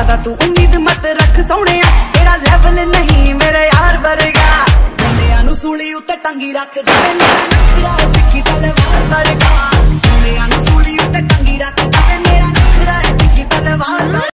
ज्यादा तू उम्मीद मत रख सोहणिया, तेरा लेवल नहीं मेरे यार वर्गा। मुंडियां नूं सूली उत्ते टंगी रख दे, मेरा नखरा तिखी तलवार वर्गा। मुंडियां नूं